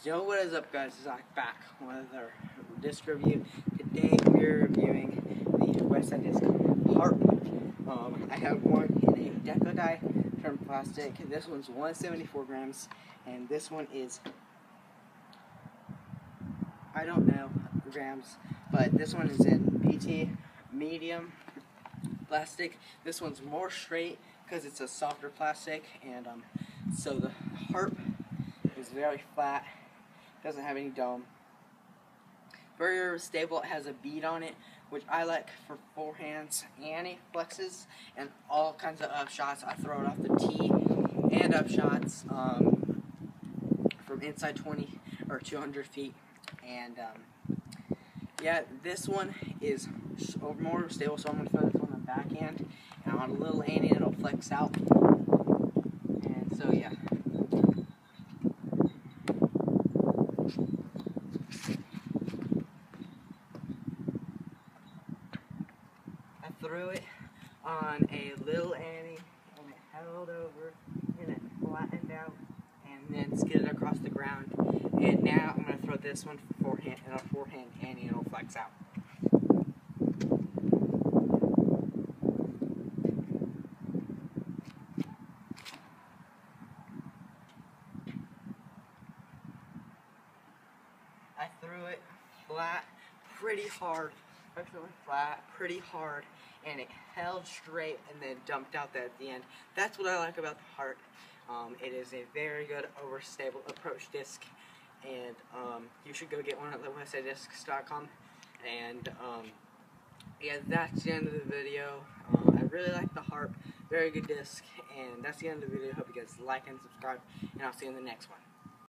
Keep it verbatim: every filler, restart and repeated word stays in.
Yo, what is up, guys? Zach back with our disc review. Today we're reviewing the Westside disc harp. Um, I have one in a deco die from plastic. This one's one hundred seventy-four grams, and this one is, I don't know grams, but this one is in P T medium plastic. This one's more straight because it's a softer plastic, and um, so the harp is very flat. Doesn't have any dome. Very stable. It has a bead on it, which I like for forehands and flexes and all kinds of up shots. I throw it off the tee and up shots um, from inside twenty or two hundred feet. And um, yeah, this one is more stable, so I'm going to throw this on the backhand, and on a little ante it'll flex out. And so yeah. Threw it on a little ante, and it held over, and it flattened out, and then skidded across the ground. And now I'm going to throw this one for forehand, and a forehand ante, and it'll flex out. I threw it flat, pretty hard. Actually flat, pretty hard, and it held straight and then dumped out there at the end. That's what I like about the harp. Um, it is a very good overstable approach disc, and um, you should go get one at westside discs dot com. And um, yeah, that's the end of the video. Um, I really like the harp, very good disc, and that's the end of the video. Hope you guys like and subscribe, and I'll see you in the next one.